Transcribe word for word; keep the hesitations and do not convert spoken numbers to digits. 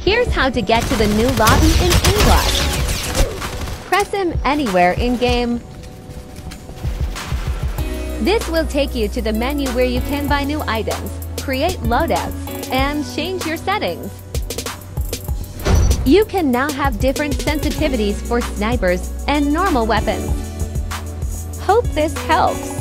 Here's how to get to the new lobby in Aimblox. Press him anywhere in-game. This will take you to the menu where you can buy new items, create loadouts, and change your settings. You can now have different sensitivities for snipers and normal weapons. Hope this helps.